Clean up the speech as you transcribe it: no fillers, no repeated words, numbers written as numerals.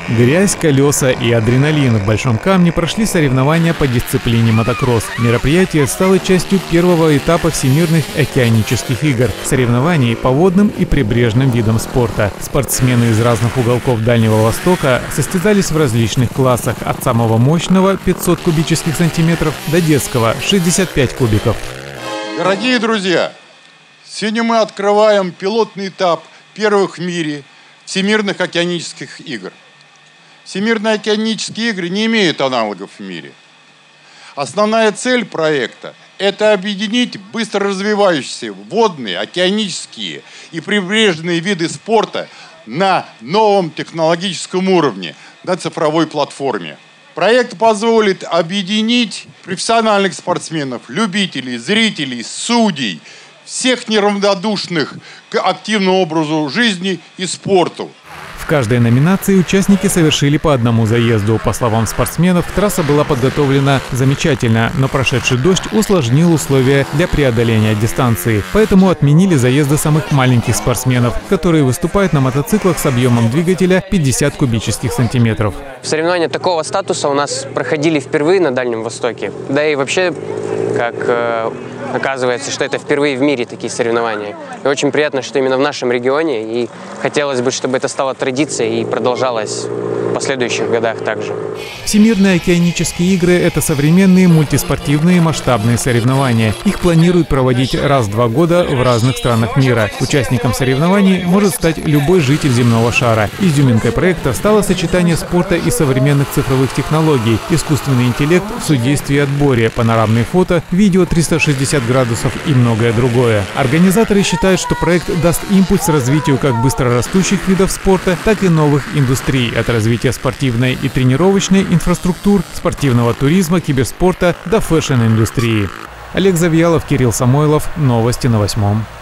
Грязь, колеса и адреналин. В Большом Камне прошли соревнования по дисциплине мотокросс. Мероприятие стало частью первого этапа Всемирных океанических игр – соревнований по водным и прибрежным видам спорта. Спортсмены из разных уголков Дальнего Востока состязались в различных классах – от самого мощного 500 кубических сантиметров до детского 65 кубиков. Дорогие друзья, сегодня мы открываем пилотный этап первых в мире Всемирных океанических игр. Всемирные океанические игры не имеют аналогов в мире. Основная цель проекта – это объединить быстро развивающиеся водные, океанические и прибрежные виды спорта на новом технологическом уровне, на цифровой платформе. Проект позволит объединить профессиональных спортсменов, любителей, зрителей, судей, всех неравнодушных к активному образу жизни и спорту. В каждой номинации участники совершили по одному заезду. По словам спортсменов, трасса была подготовлена замечательно, но прошедший дождь усложнил условия для преодоления дистанции. Поэтому отменили заезды самых маленьких спортсменов, которые выступают на мотоциклах с объемом двигателя 50 кубических сантиметров. Соревнования такого статуса у нас проходили впервые на Дальнем Востоке. Да и вообще, как оказывается, что это впервые в мире такие соревнования. И очень приятно, что именно в нашем регионе. И хотелось бы, чтобы это стало традицией и продолжалось в последующих годах также. Всемирные океанические игры – это современные мультиспортивные масштабные соревнования. Их планируют проводить раз в 2 года в разных странах мира. Участником соревнований может стать любой житель земного шара. Изюминкой проекта стало сочетание спорта и современных цифровых технологий, искусственный интеллект в судействе и отборе, панорамные фото, видео 360 градусов и многое другое. Организаторы считают, что проект даст импульс развитию как быстрорастущих видов спорта, так и новых индустрий, от развития спортивной и тренировочной инфраструктур, спортивного туризма, киберспорта до фэшн-индустрии. Олег Завьялов, Кирилл Самойлов. Новости на 8.